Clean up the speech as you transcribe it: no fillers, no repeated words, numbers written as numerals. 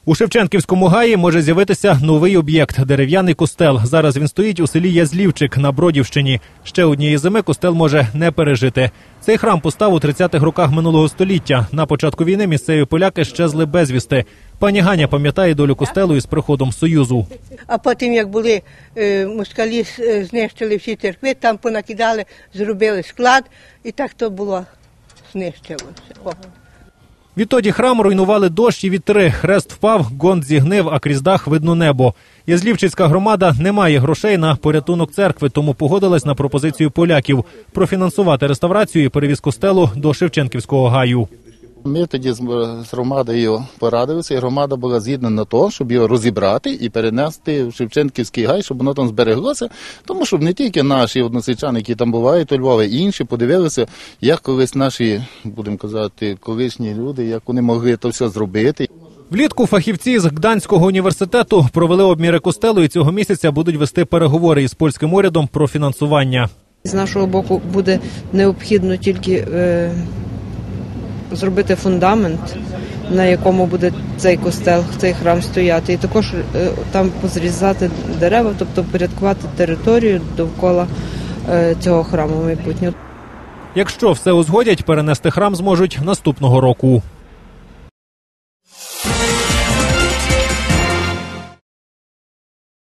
У Шевченківському гаї може з'явитися новий об'єкт – дерев'яний костел. Зараз він стоїть у селі Язлівчик на Бродівщині. Ще однієї зими костел може не пережити. Цей храм постав у 30-х роках минулого століття. На початку війни місцеві поляки щезли безвісти. Пані Ганя пам'ятає долю костелу із приходом Союзу. А потім, як були москалі, знищили всі церкви, там понакидали, зробили склад, і так то було знищилося. Відтоді храм руйнували дощ і вітри. Хрест впав, гонт зігнив, а крізь дах видно небо. Язлівчицька громада не має грошей на порятунок церкви, тому погодилась на пропозицію поляків – профінансувати реставрацію і перевіз костелу до Шевченківського гаю. Ми тоді з громадою порадилися, і громада була згідна на те, щоб його розібрати і перенести в Шевченківський гай, щоб воно там збереглося. Тому що не тільки наші односельчани, які там бувають у Львові, і інші подивилися, як колись наші, будемо казати, колишні люди, як вони могли це все зробити. Влітку фахівці з Гданського університету провели обміри костелу і цього місяця будуть вести переговори із польським урядом про фінансування. З нашого боку буде необхідно тільки зробити фундамент, на якому буде цей костел, цей храм стояти. І також там позрізати дерева, тобто порядкувати територію довкола цього храму майбутнього. Якщо все узгодять, перенести храм зможуть наступного року.